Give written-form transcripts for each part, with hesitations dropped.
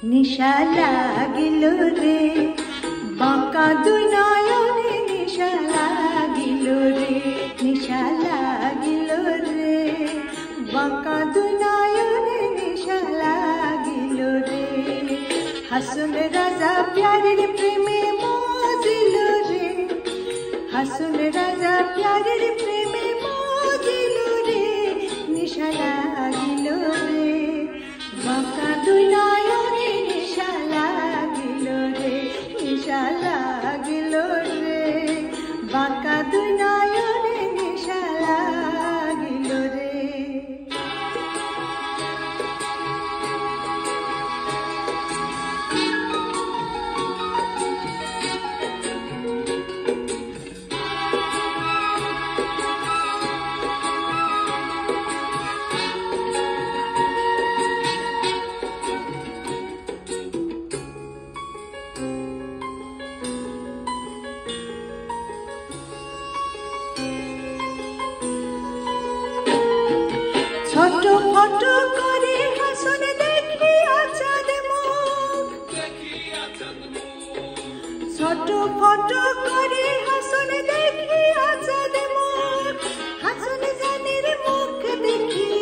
নিশা লাগিল রে বাঁকা দুই নয়নে নিশা লাগিল রে নিশা লাগিল রে বাঁকা দুই নয়নে নিশা লাগিল রে হাসুন রাজা প্যারের প্রেমে মজিল রে হাসুন রাজা প্যারের প্রেমে মজিল রে নিশা লাগিল রে বাঁকা দুই নয়নে নিশা লাগিল রে নিশা লাগিল রে বাঁকা দুই নয়নে নিশা লাগিল রে ছোট ছোট করে হাসন দেখি আচাঁদ মুখ ছোট ছোট করে হাসন দেখি আচাঁদ মুখ হাসন জানির মুখ দেখি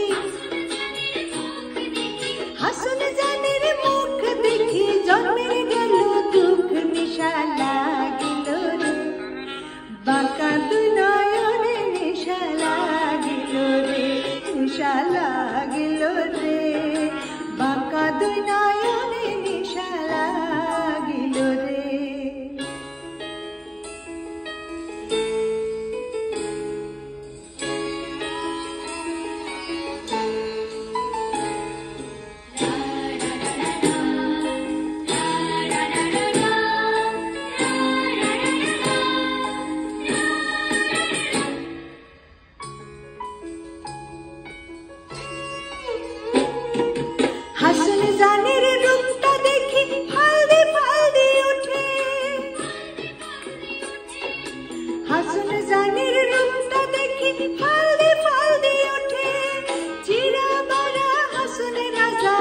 হাসন জানির মুখ দেখি জন্মের গেল দুঃখ নিশা লাগিল রে বাঁকা দুই নয়নে নিশা লাগিল রে নিশা লাগিল রে বাঁকা দুই নয়নে নিশা লাগিল রে হাসন জানের রূপটা দেখি ফালদি ফালদি ওঠে হাসন জানের রূপটা দেখি ফালদি ফালদি ওঠে চিরা বারা হাসন রাজা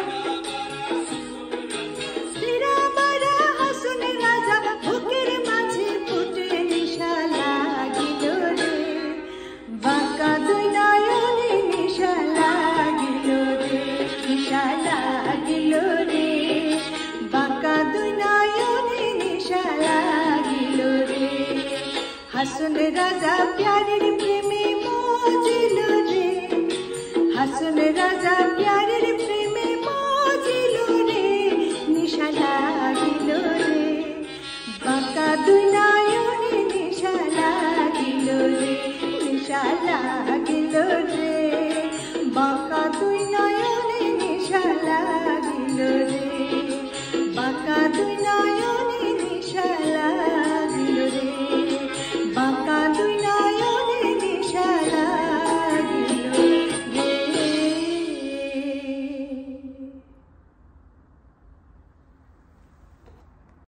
চিরা বারা হাসন রাজা বুকের মাঝে ফুটে নিশা লাগিল রে বাঁকা দুই নয়নে নিশা লাগিল রে নিশা লাগিল রে বাঁকা দুই নয়নে নিশা লাগিল রে হাসন রাজা প্যারের প্রেমে মজিল রে হাসন রাজা প্যারের প্রেমে মজিল রে নিশা লাগিল রে বাঁকা দুই নয়নে নিশা লাগিল রে নিশা লাগিল রে বাঁকা